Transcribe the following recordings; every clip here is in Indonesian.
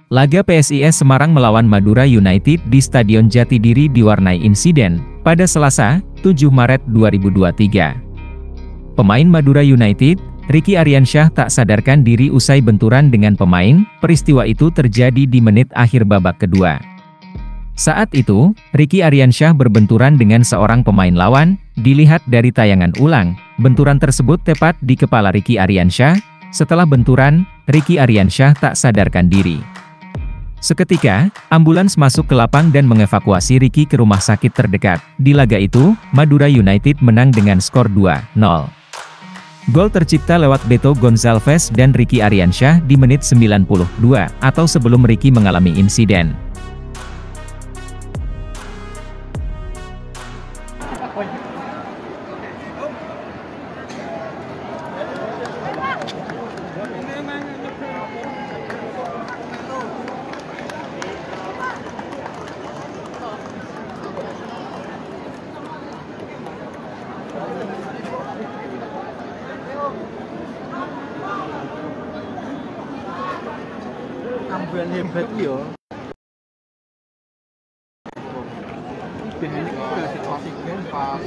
Laga PSIS Semarang melawan Madura United di Stadion Jatidiri diwarnai insiden, pada Selasa, 7 Maret 2023. Pemain Madura United, Ricky Ariansyah tak sadarkan diri usai benturan dengan pemain. Peristiwa itu terjadi di menit akhir babak kedua. Saat itu, Ricky Ariansyah berbenturan dengan seorang pemain lawan. Dilihat dari tayangan ulang, benturan tersebut tepat di kepala Ricky Ariansyah. Setelah benturan, Ricky Ariansyah tak sadarkan diri. Seketika, ambulans masuk ke lapang dan mengevakuasi Ricky ke rumah sakit terdekat. Di laga itu, Madura United menang dengan skor 2-0. Gol tercipta lewat Beto Gonçalves dan Ricky Ariansyah di menit 92, atau sebelum Ricky mengalami insiden. Ambulan hebat yo. Biasanya udah situasi kan pas.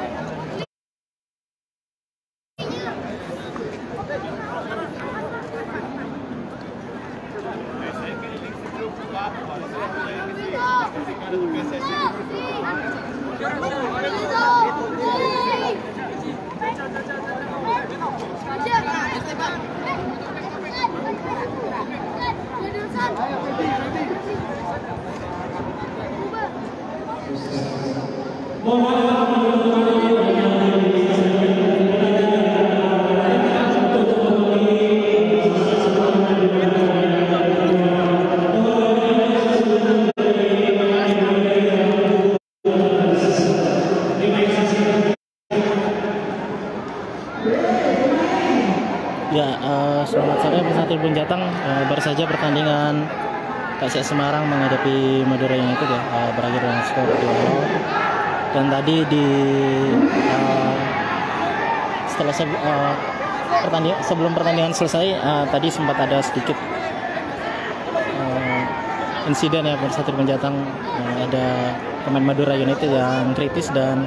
Ya, selamat sore pemirsa Tribun Jateng. Baru saja pertandingan PSIS Semarang menghadapi Madura United ya, berakhir dengan skor 2-0. Dan tadi sebelum pertandingan selesai, tadi sempat ada sedikit insiden ya pemirsa Tribun Jateng. Ada pemain Madura United yang kritis dan